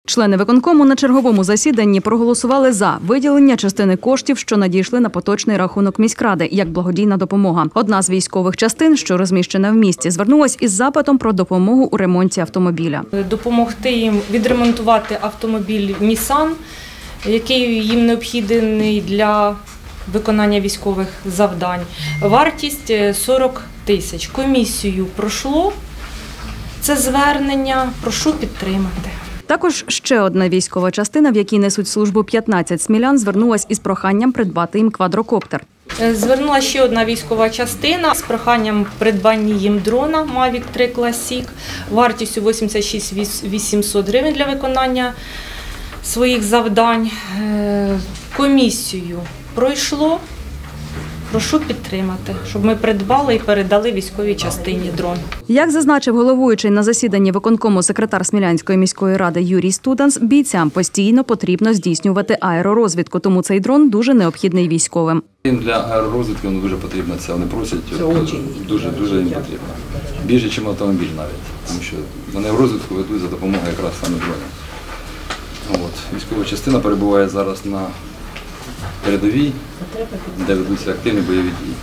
Члени виконкому на черговому засіданні проголосували за виділення частини коштів, що надійшли на поточний рахунок міськради, як благодійна допомога. Одна з військових частин, що розміщена в місті, звернулась із запитом про допомогу у ремонті автомобіля. Допомогти їм відремонтувати автомобіль Nissan, який їм необхідний для виконання військових завдань. Вартість 40 тисяч. Комісію пройшло це звернення, прошу підтримати. Також ще одна військова частина, в якій несуть службу 15 смілян, звернулась із проханням придбати їм квадрокоптер. Звернула ще одна військова частина з проханням придбання їм дрона Mavic 3 Classic вартістю 86 800 гривень для виконання своїх завдань. Комісію пройшло. Прошу підтримати, щоб ми придбали і передали військовій частині дрон. Як зазначив головуючий на засіданні виконкому секретар Смілянської міської ради Юрій Студанс, бійцям постійно потрібно здійснювати аеророзвідку, тому цей дрон дуже необхідний військовим. Їм для аеророзвідки воно дуже потрібно, це вони просять, дуже їм потрібно. Більше, ніж автомобіль навіть, тому що вони в розвідку ведуть за допомогою якраз саме дронів. Військова частина перебуває зараз на передовій, де ведуться активні бойові дії.